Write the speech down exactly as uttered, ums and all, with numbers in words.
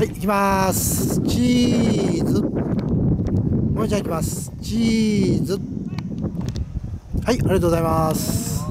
はい、行きます。チーズ。もう一回行きます。チーズ。はい、ありがとうございます。